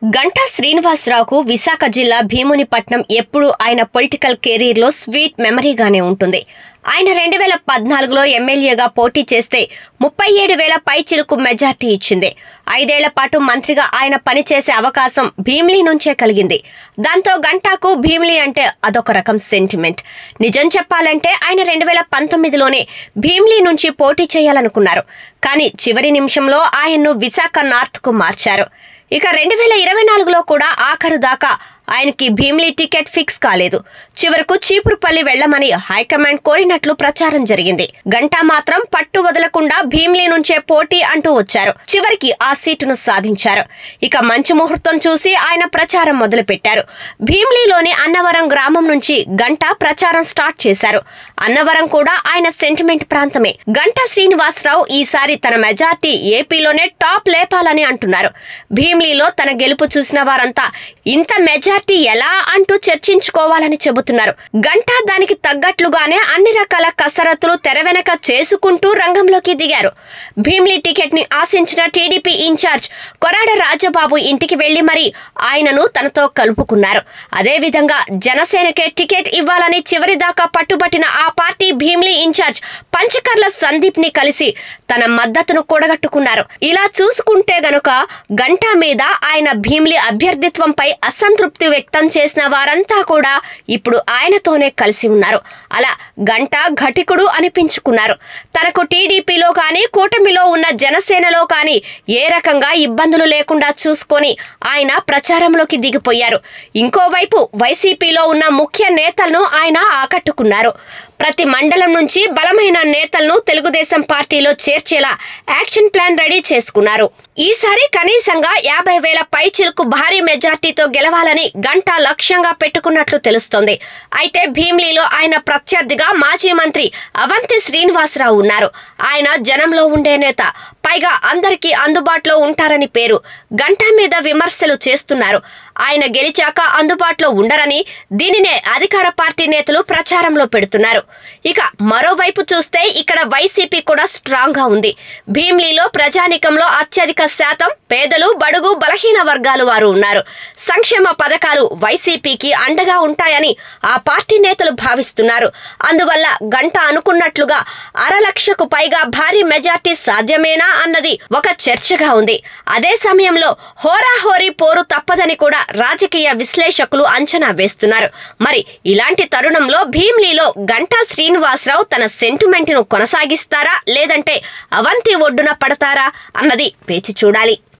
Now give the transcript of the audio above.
గంటా శ్రీనివాసరావుకు విశాఖ జిల్లా భీమునిపట్నం ఎప్పుడూ ఆయన పొలిటికల్ కెరీర్లో స్వీట్ మెమరీగానే ఉంటుంది. ఆయన 2014లో ఎమ్మెల్యేగా పోటీ చేస్తే 37,000 పైచిలుకు మెజార్టీ ఇచ్చింది. 5 ఏళ్ల పాటు మంత్రిగా ఆయన పనిచేసే అవకాశం భీమిలి నుంచే కలిగింది. దాంతో గంటాకు భీమిలి అంటే అదొక రకం సెంటిమెంట్. నిజం చెప్పాలంటే ఆయన 2019లోనే భీమిలి నుంచి పోటీ చేయాలనుకున్నారు. కానీ చివరి నిమిషంలో ఆయన్ను విశాఖ నార్త్కు మార్చారు. ఇక 2024లో కూడా ఆఖరు దాకా ఆయనకి భీమిలి టికెట్ ఫిక్స్ కాలేదు. చివరకు చీపురుపల్లి వెళ్లమని హైకమాండ్ కోరినట్లు ప్రచారం జరిగింది. గంటా మాత్రం పట్టు వదలకుండా భీమిలి నుంచే పోటీ అంటూ వచ్చారు. చివరికి ఆ సీటును సాధించారు. ఇక మంచి ముహూర్తం చూసి ఆయన ప్రచారం మొదలుపెట్టారు. భీమిలిలోని అన్నవరం గ్రామం నుంచి గంటా ప్రచారం స్టార్ట్ చేశారు. అన్నవరం కూడా ఆయన సెంటిమెంట్ ప్రాంతమే. గంటా శ్రీనివాసరావు ఈసారి తన మెజార్టీ ఏపీలోనే టాప్ లేపాలని అంటున్నారు. భీమిలిలో తన గెలుపు చూసిన వారంతా ఇంత మెజార్టీ ఎలా అంటూ చర్చించుకోవాలని చెబుతున్నారు. గంటా దానికి తగ్గట్లుగానే అన్ని రకాల కసరత్తులు తెర వెనక చేసుకుంటూ రంగంలోకి దిగారు. భీమిలి టికెట్ ని ఆశించిన టీడీపీ ఇన్ఛార్జ్ కొరాడ రాజబాబు ఇంటికి వెళ్లి మరీ ఆయనను తనతో కలుపుకున్నారు. అదేవిధంగా జనసేనకే టికెట్ ఇవ్వాలని చివరిదాకా పట్టుబట్టిన ఆ పార్టీ భీమిలి ఇన్ఛార్జ్ పంచకర్ల సందీప్ ని కలిసి తన మద్దతును కూడగట్టుకున్నారు. ఇలా చూసుకుంటే గనుక గంటా మీద ఆయన భీమిలి అభ్యర్థిత్వంపై అసంతృప్తి వ్యక్తం చేసిన వారంతా కూడా ఇప్పుడు ఆయనతోనే కలిసి ఉన్నారు. అలా గంటా ఘటికుడు అనిపించుకున్నారు. తనకు టీడీపీలో కానీ కూటమిలో ఉన్న జనసేనలో కానీ ఏ రకంగా ఇబ్బందులు లేకుండా చూసుకొని ఆయన ప్రచారంలోకి దిగిపోయారు. ఇంకోవైపు వైసీపీలో ఉన్న ముఖ్య నేతలను ఆయన ఆకట్టుకున్నారు. ప్రతి మండలం నుంచి బలమైన నేతలను తెలుగుదేశం పార్టీలో చేర్చేలా యాక్షన్ ప్లాన్ రెడీ చేసుకున్నారు. ఈసారి కనీసంగా 50,000 పైచిలుకు భారీ మెజార్టీతో గెలవాలని గంటా లక్ష్యంగా పెట్టుకున్నట్లు తెలుస్తోంది. అయితే భీమిలిలో ఆయన ప్రత్యర్థిగా మాజీ మంత్రి అవంతి శ్రీనివాసరావు ఉన్నారు. ఆయన జనంలో ఉండే నేత, పైగా అందరికీ అందుబాటులో ఉంటారని పేరు. గంటా మీద విమర్శలు చేస్తున్నారు. ఆయన గెలిచాక అందుబాటులో ఉండరని దీనినే అధికార పార్టీ నేతలు ప్రచారంలో పెడుతున్నారు. ఇక మరోవైపు చూస్తే ఇక్కడ వైసీపీ కూడా స్ట్రాంగ్ గా ఉంది. భీమిలిలో ప్రజానికంలో అత్యధిక శాతం పేదలు, బడుగు, బలహీన వర్గాలు వారు ఉన్నారు. సంక్షేమ పథకాలు వైసీపీకి అండగా ఉంటాయని ఆ పార్టీ నేతలు భావిస్తున్నారు. అందువల్ల గంటా అనుకున్నట్లుగా 1,00,000కు పైగా భారీ మెజార్టీ సాధ్యమేనా అన్నది ఒక చర్చగా ఉంది. అదే సమయంలో హోరాహోరీ పోరు తప్పదని కూడా రాజకీయ విశ్లేషకులు అంచనా వేస్తున్నారు. మరి ఇలాంటి తరుణంలో భీమిలిలో గంటా శ్రీనివాసరావు తన సెంటిమెంట్ ను కొనసాగిస్తారా, లేదంటే అవంతి ఒడ్డున పడతారా అన్నది వేచి చూడాలి.